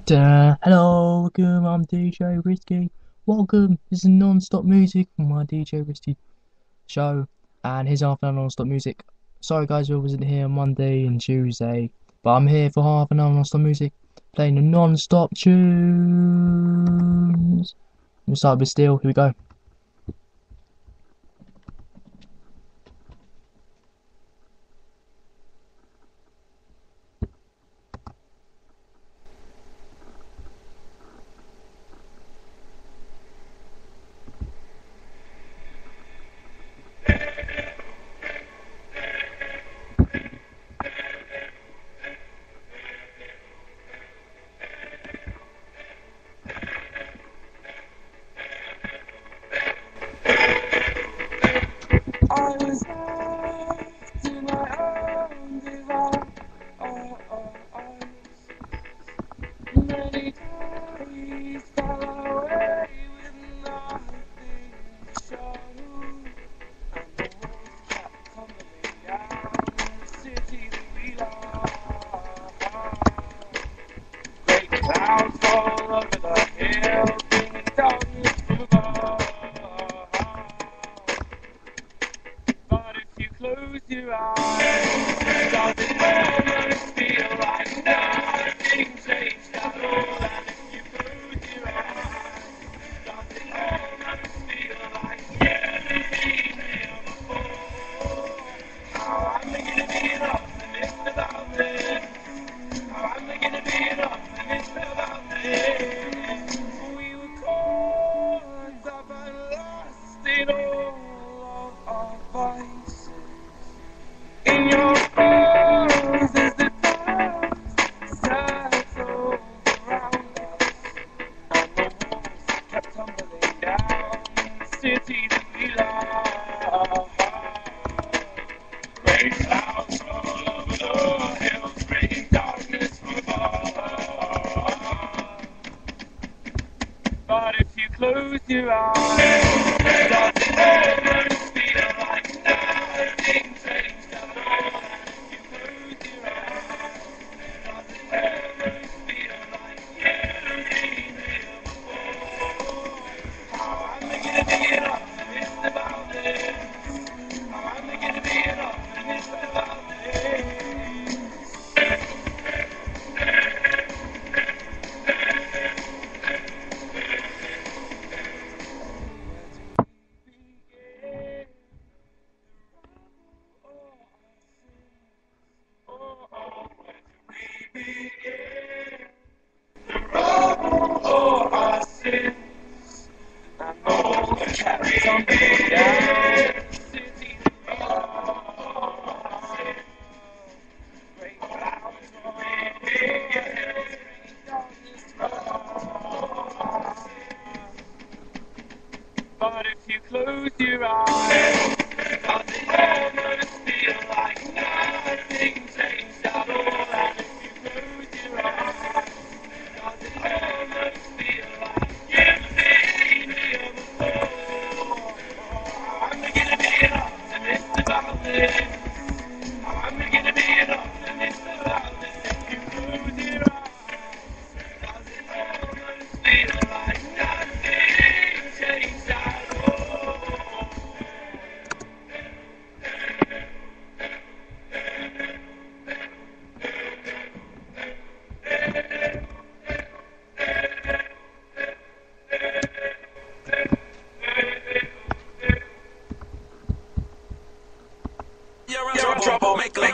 Hello, welcome, I'm DJ Risky. Welcome, this is non-stop music from my DJ Risky show, and here's half an hour non-stop music. Sorry guys, I wasn't here Monday and Tuesday, but I'm here for half an hour non-stop music, playing the non-stop tunes. We'll start with Steel, here we go. I was left to my own device. Many days fell away with nothing to show, and the walls kept tumbling down in the city that we love. Great clouds all over the hills, bringing darkness from above. But if you close your eyes, does it almost feel like nothing changed at all? And if you close your eyes, does it almost feel like you've been here before? How am I gonna be optimist about this? How am I gonna be an optimist about this? We were caught up and lost in all of our vices. In your eyes as the past settled around us, and the walls kept tumbling down in the city that we love. Great clouds all over the hills, bringing darkness from above. But if you close your eyes, does it almost feel like nothing changed at all? And if you close your eyes, does it almost feel like you've been here before? How am I gonna be an optimist about this? How am I gonna be an optimist about this? But if you close your eyes, does it almost feel like nothing changed at all? And if you close your eyes, does it almost feel like you've been here before? How am I gonna be an optimist about this? How am I gonna be an optimist about this? If you close your eyes, does it almost feel like nothing changed at all? You're in trouble, make a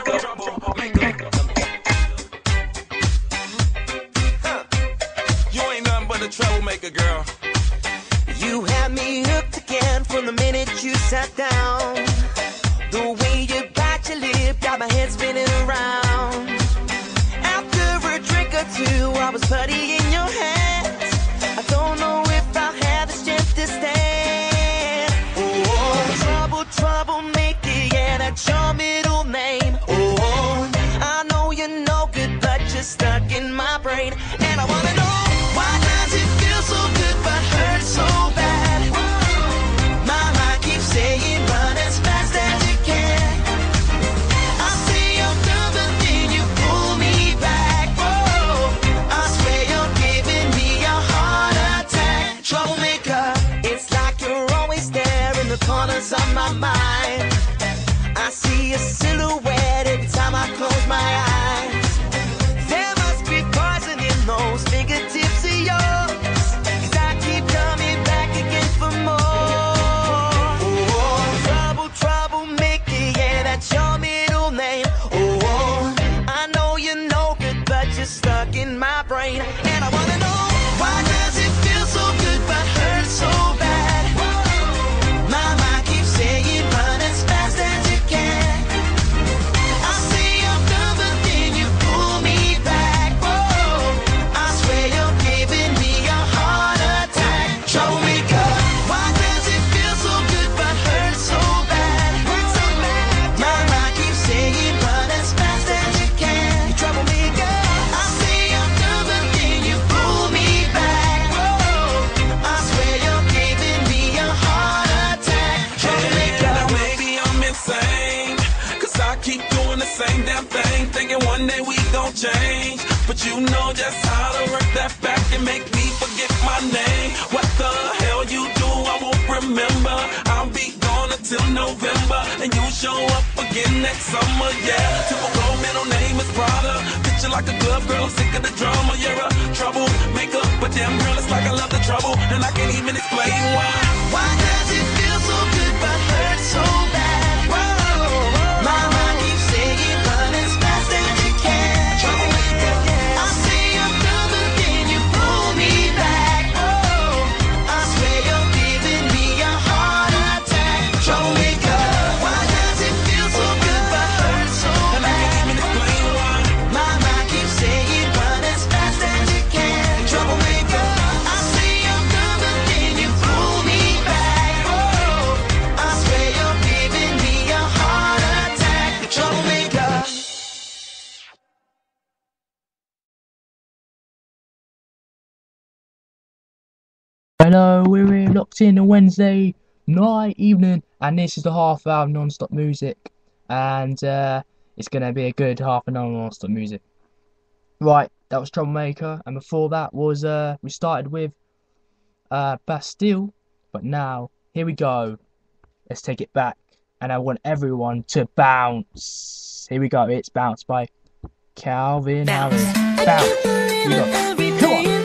You ain't nothing but a troublemaker, girl. You had me hooked again from the minute you sat down. The way you bite your lip got my head spinning around. After a drink or two, I was putty in your hands. I don't know if I'll have the strength to stand. Oh, troublemaker, yeah, that's your middle name. Oh, I know you're no good, but you're stuck in my brain. And I wanna know, why does it feel so good but hurt so bad? My mind keeps saying run as fast as you can. I say you're done, but then you pull me back. Whoa, I swear you're one day we gon' change. But you know just how to work that back and make me forget my name. What the hell you do, I won't remember. I'll be gone until November, and you show up again next summer, yeah. Typical middle name is Prada. Picture like a glove, girl, I'm sick of the drama. You're a troublemaker, but damn girl, it's like I love the trouble, and I can't even explain why. Why does it feel so good but hurt so bad? Whoa, my mind keeps saying run as fast as you can. Troublemaker, I say you're done, but then you pull me back. Oh, I swear you're giving me a heart attack. Troublemaker, why does it feel so good but hurt so bad? And I can't even explain why. My mind keeps saying run as fast as you can. Troublemaker, I say you're done, but then you pull me back. Oh, I swear you're giving me a heart attack. Troublemaker. Hello, we're here locked in on Wednesday night, evening, and this is the half hour of non-stop music, and it's gonna be a good half an hour of non-stop music. Right, that was Troublemaker, and before that was we started with Bastille, but now here we go. Let's take it back, and I want everyone to bounce. Here we go. It's Bounce by Calvin Harris. Bounce. Here we go. Come on.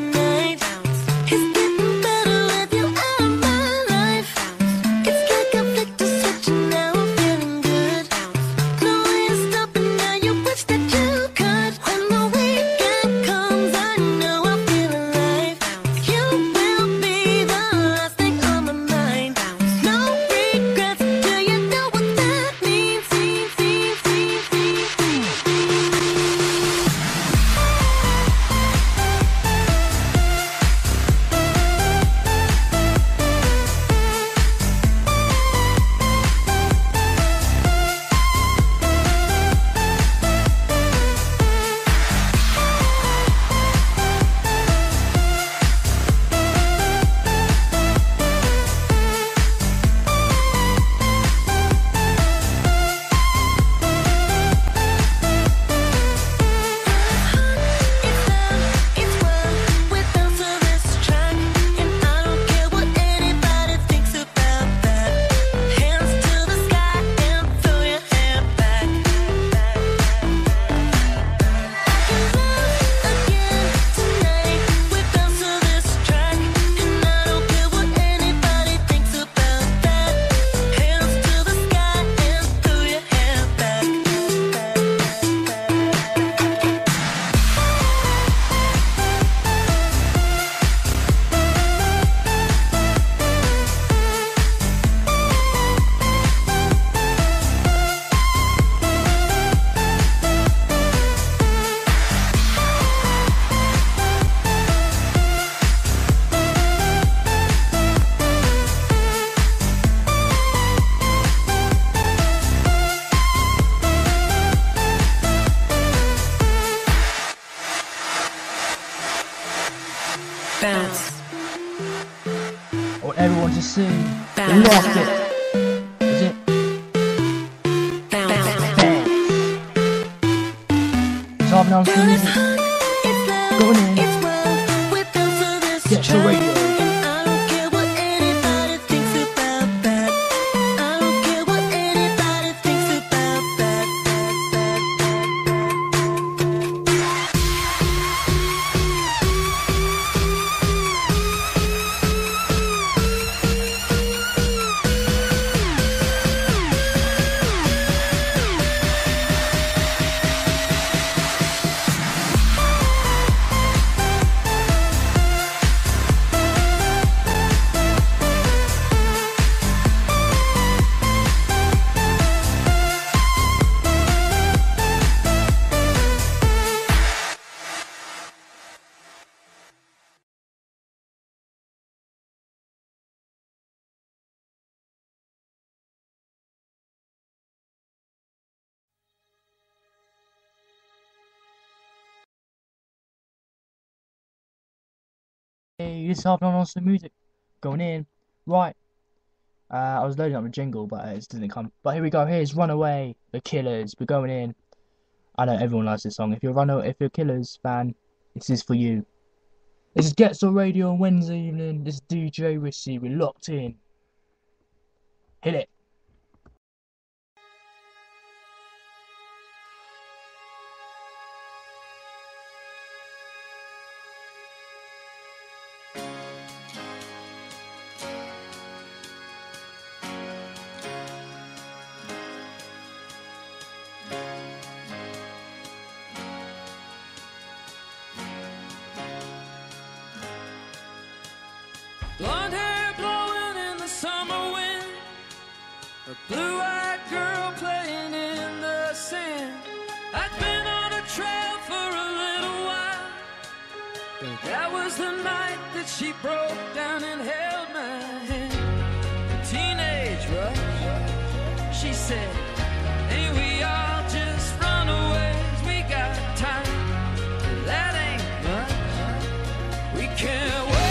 Bounce. I want everyone to sing. Bounce. Lock it. Is it? Bounce. Bounce. It's half an hour of music. Going in. Get your radio. Hey, this is half an hour of music. Going in. Right. I was loading up a jingle, but it just didn't come. But here we go. Here's Runaway, The Killers. We're going in. I know everyone likes this song. If you're a Killers fan, this is for you. This is Gets on Radio on Wednesday evening. This is DJ Risky. We're locked in. Hit it. Blonde hair blowing in the summer wind, a blue-eyed girl playing in the sand. I'd been on a trail for a little while, but that was the night that she broke down and held my hand. A teenage rush, she said, ain't we all just runaways? We got time, but that ain't much. We can't wait.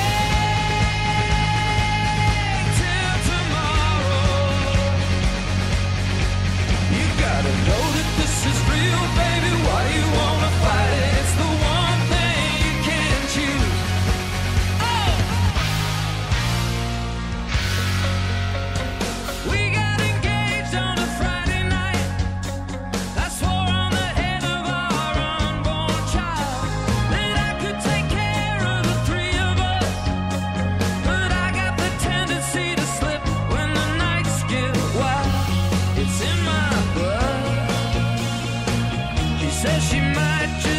Says she might just